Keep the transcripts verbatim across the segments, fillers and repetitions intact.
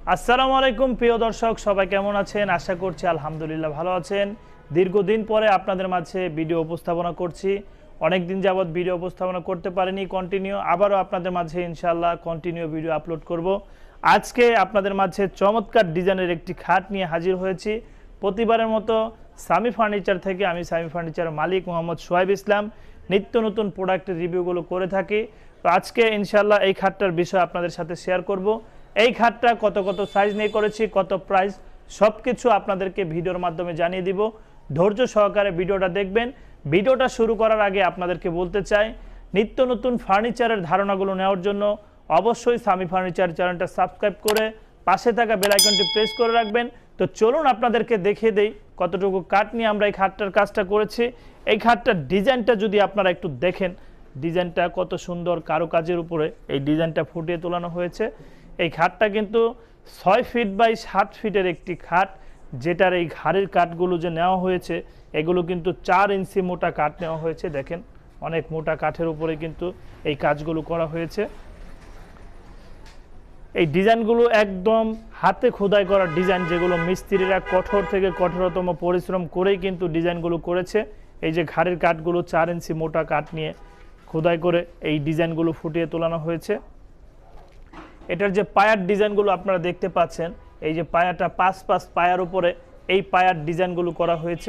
আসসালামু আলাইকুম প্রিয় দর্শক, সবাই কেমন আছেন? আশা করছি আলহামদুলিল্লাহ ভালো আছেন। দীর্ঘদিন পরে আপনাদের মাঝে ভিডিও উপস্থাপনা করছি। অনেক দিন যাবত ভিডিও উপস্থাপনা করতে পারিনি কন্টিনিউ, আবারও আপনাদের মাঝে ইনশাআল্লাহ কন্টিনিউ ভিডিও আপলোড করব। আজকে আপনাদের মাঝে চমৎকার ডিজাইনের একটি খাট নিয়ে হাজির হয়েছি। প্রতিবারের মতো সামি ফার্নিচার থেকে আমি সামি ফার্নিচার মালিক মোহাম্মদ সোহাইব ইসলাম নিত্য নতুন প্রোডাক্টের রিভিউগুলো করে থাকি। তো আজকে ইনশাআল্লাহ এই খাটটার বিষয় আপনাদের সাথে শেয়ার করব। এই খাটটা কত কত সাইজ নিয়ে করেছি, কত প্রাইস, সব কিছু আপনাদেরকে ভিডিওর মাধ্যমে জানিয়ে দিব। ধৈর্য সহকারে ভিডিওটা দেখবেন। ভিডিওটা শুরু করার আগে আপনাদেরকে বলতে চাই, নিত্য নতুন ফার্নিচারের ধারণাগুলো নেওয়ার জন্য অবশ্যই সামি ফার্নিচার চ্যানেলটা সাবস্ক্রাইব করে পাশে থাকা বেল আইকনটি প্রেস করে রাখবেন। তো চলুন আপনাদেরকে দেখিয়ে দেই কতটুকু কাঠ নিয়ে আমরা এই খাটটার কাজটা করেছি। এই খাটটার ডিজাইনটা যদি আপনারা একটু দেখেন, ডিজাইনটা কত সুন্দর কারুকাজের উপরে এই ডিজাইনটা ফুটিয়ে তোলানো হয়েছে। এই খাটটা কিন্তু ছয় ফিট বাই সাত ফিটের একটি খাট, যেটার এই ঘাড়ের কাঠগুলো যে নেওয়া হয়েছে এগুলো কিন্তু চার ইঞ্চি মোটা কাঠ নেওয়া হয়েছে। দেখেন অনেক মোটা কাঠের উপরে কিন্তু এই কাজগুলো করা হয়েছে। এই ডিজাইনগুলো একদম হাতে খোদাই করা ডিজাইন, যেগুলো মিস্ত্রিরা কঠোর থেকে কঠোরতম পরিশ্রম করেই কিন্তু ডিজাইনগুলো করেছে। এই যে ঘাড়ের কাঠগুলো চার ইঞ্চি মোটা কাঠ নিয়ে খোদাই করে এই ডিজাইনগুলো ফুটিয়ে তোলানো হয়েছে। এটার যে পায়ার ডিজাইনগুলো আপনারা দেখতে পাচ্ছেন, এই যে পায়াটা পাঁচ পাঁচ পায়ার উপরে এই পায়ার ডিজাইনগুলো করা হয়েছে।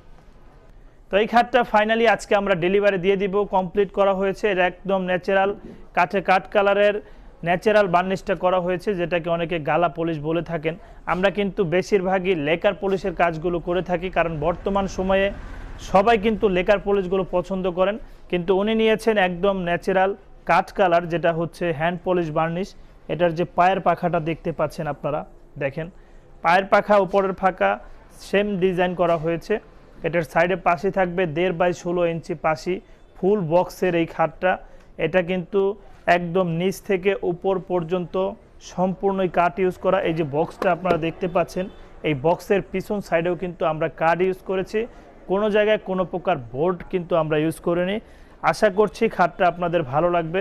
তো এই খাটটা ফাইনালি আজকে আমরা ডেলিভারি দিয়ে দিব, কমপ্লিট করা হয়েছে। এটা একদম ন্যাচারাল কাঠে কাঠ কালারের ন্যাচারাল বার্নিশটা করা হয়েছে, যেটাকে অনেকে গালা পলিশ বলে থাকেন। আমরা কিন্তু বেশিরভাগই লেকার পলিশের কাজগুলো করে থাকি, কারণ বর্তমান সময়ে সবাই কিন্তু লেকার পলিশগুলো পছন্দ করেন, কিন্তু উনি নিয়েছেন একদম ন্যাচারাল কাঠ কালার, যেটা হচ্ছে হ্যান্ড পলিশ বার্নিশ। এটার যে পায়ের পাখাটা দেখতে পাচ্ছেন আপনারা, দেখেন পায়ের পাখা উপরের ফাঁকা সেম ডিজাইন করা হয়েছে। এটার সাইডে পাশি থাকবে দেড় বাই ষোলো ইঞ্চি পাশি, ফুল বক্সের এই খাটটা। এটা কিন্তু একদম নিচ থেকে উপর পর্যন্ত সম্পূর্ণই কাঠ ইউজ করা। এই যে বক্সটা আপনারা দেখতে পাচ্ছেন, এই বক্সের পিছন সাইডেও কিন্তু আমরা কাঠ ইউজ করেছি, কোনো জায়গায় কোনো প্রকার বোর্ড কিন্তু আমরা ইউজ করিনি। আশা করছি খাটটা আপনাদের ভালো লাগবে।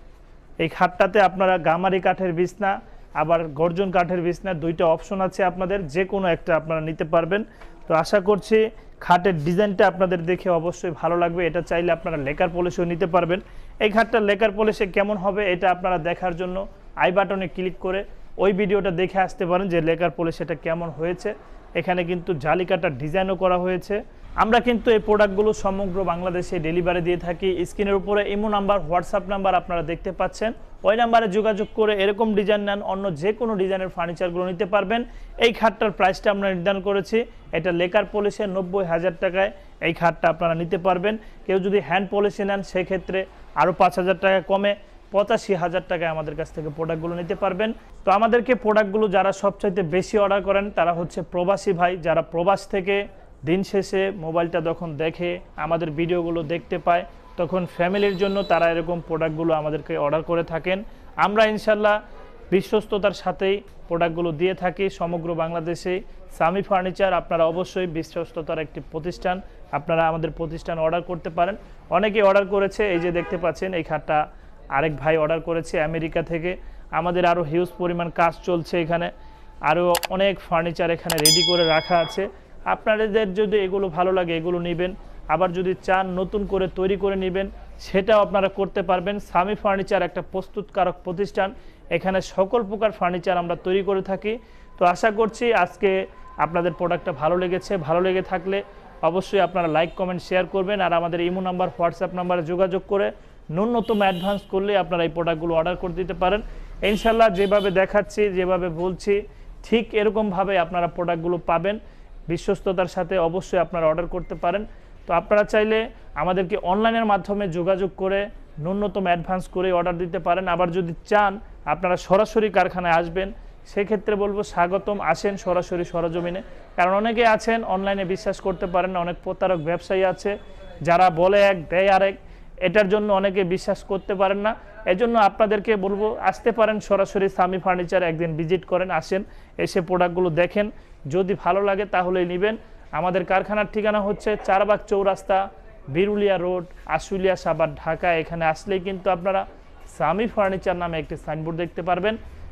এই খাটটাতে আপনারা গামারি কাঠের বিছনা আবার গর্জন কাঠের বিছনা দুইটা অপশন আছে, আপনাদের যে কোনো একটা আপনারা নিতে পারবেন। তো আশা করছি খাটের ডিজাইনটা আপনাদের দেখে অবশ্যই ভালো লাগবে। এটা চাইলে আপনারা লেকার পলিশও নিতে পারবেন। এই খাটটা লেকার পলিশে কেমন হবে এটা আপনারা দেখার জন্য আই বাটনে ক্লিক করে ওই ভিডিওটা দেখে আসতে পারেন যে লেকার পলিশ এটা কেমন হয়েছে। এখানে কিন্তু জালি কাটার ডিজাইনও করা হয়েছে। আমরা কিন্তু এই প্রোডাক্টগুলো সমগ্র বাংলাদেশে ডেলিভারি দিয়ে থাকি। স্ক্রিনের উপরে ইমো নাম্বার, হোয়াটসঅ্যাপ নাম্বার আপনারা দেখতে পাচ্ছেন, ওই নাম্বারে যোগাযোগ করে এরকম ডিজাইন নেন, অন্য যে কোনো ডিজাইনের ফার্নিচারগুলো নিতে পারবেন। এই খাটটার প্রাইসটা আমরা নির্ধারণ করেছি, এটা লেকার পলিশে নব্বই হাজার টাকায় এই খাটটা আপনারা নিতে পারবেন। কেউ যদি হ্যান্ড পলিশে নেন সেক্ষেত্রে আরও পাঁচ হাজার টাকা কমে পঁচাশি হাজার টাকায় আমাদের কাছ থেকে প্রোডাক্টগুলো নিতে পারবেন। তো আমাদেরকে প্রোডাক্টগুলো যারা সবচাইতে বেশি অর্ডার করেন তারা হচ্ছে প্রবাসী ভাই, যারা প্রবাস থেকে দিন শেষে মোবাইলটা যখন দেখে আমাদের ভিডিওগুলো দেখতে পায়, তখন ফ্যামিলির জন্য তারা এরকম প্রোডাক্টগুলো আমাদেরকে অর্ডার করে থাকেন। আমরা ইনশাল্লাহ বিশ্বস্ততার সাথেই প্রোডাক্টগুলো দিয়ে থাকি সমগ্র বাংলাদেশে। সামি ফার্নিচার আপনারা অবশ্যই বিশ্বস্ততার একটি প্রতিষ্ঠান, আপনারা আমাদের প্রতিষ্ঠান অর্ডার করতে পারেন। অনেকেই অর্ডার করেছে, এই যে দেখতে পাচ্ছেন এই খাটটা আরেক ভাই অর্ডার করেছে আমেরিকা থেকে। আমাদের আরও হিউজ পরিমাণ কাজ চলছে, এখানে আরও অনেক ফার্নিচার এখানে রেডি করে রাখা আছে। আপনাদের যদি এগুলো ভালো লাগে এগুলো নেবেন, আবার যদি চান নতুন করে তৈরি করে নেবেন সেটাও আপনারা করতে পারবেন। সামি ফার্নিচার একটা প্রস্তুতকারক প্রতিষ্ঠান, এখানে সকল প্রকার ফার্নিচার আমরা তৈরি করে থাকি। তো আশা করছি আজকে আপনাদের প্রোডাক্টটা ভালো লেগেছে। ভালো লেগে থাকলে অবশ্যই আপনারা লাইক কমেন্ট শেয়ার করবেন, আর আমাদের ইমো নাম্বার, হোয়াটসঅ্যাপ নাম্বারে যোগাযোগ করে ন্যূনতম অ্যাডভান্স করলে আপনারা এই প্রোডাক্টগুলো অর্ডার করে দিতে পারেন। ইনশাল্লাহ যেভাবে দেখাচ্ছি, যেভাবে বলছি ঠিক এরকমভাবে আপনারা প্রোডাক্টগুলো পাবেন। বিশ্বস্ততার সাথে অবশ্যই আপনারা অর্ডার করতে পারেন। তো আপনারা চাইলে আমাদেরকে অনলাইনের মাধ্যমে যোগাযোগ করে ন্যূনতম অ্যাডভান্স করে অর্ডার দিতে পারেন। আবার যদি চান আপনারা সরাসরি কারখানায় আসবেন, সেক্ষেত্রে বলবো স্বাগতম, আসেন সরাসরি সরজমিনে। কারণ অনেকে আছেন অনলাইনে বিশ্বাস করতে পারেন না, অনেক প্রতারক ব্যবসায়ী আছে যারা বলে এক দেয় আরেক, এটার জন্য অনেকে বিশ্বাস করতে পারেন না। এজন্য আপনাদেরকে বলবো আসতে পারেন সরাসরি সামি ফার্নিচার, একদিন ভিজিট করেন, আসেন, এসে প্রোডাক্টগুলো দেখেন, যদি ভালো লাগে তাহলেই নেবেন। আমাদের কারখানার ঠিকানা হচ্ছে চারবাগ চৌরাস্তা, বিরুলিয়া রোড, আশুলিয়া সাভার, ঢাকা। এখানে আসলেই কিন্তু আপনারা সামি ফার্নিচার নামে একটি সাইনবোর্ড দেখতে পারবেন।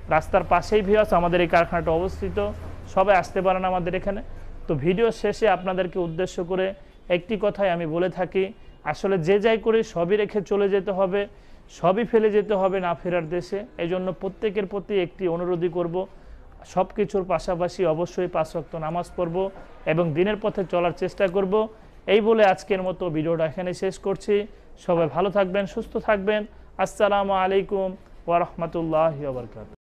রাস্তার পাশেই ভিউয়ার্স আমাদের এই কারখানাটা অবস্থিত, সবাই আসতে পারেন আমাদের এখানে। তো ভিডিও শেষে আপনাদেরকে উদ্দেশ্য করে একটি কথাই আমি বলে থাকি, আসলে যে যাই করে সবই রেখে চলে যেতে হবে, সবই ফেলে যেতে হবে না ফেরার দেশে। এই জন্য প্রত্যেকের প্রতি একটি অনুরোধই করব, সব কিছুর পাশাপাশি অবশ্যই পাঁচ ওয়াক্ত নামাজ পড়ব এবং দিনের পথে চলার চেষ্টা করব। এই বলে আজকের মতো ভিডিওটা এখানে শেষ করছি। সবাই ভালো থাকবেন, সুস্থ থাকবেন। আসসালামু আলাইকুম ওয়া রাহমাতুল্লাহি ওয়া বারাকাতুহু।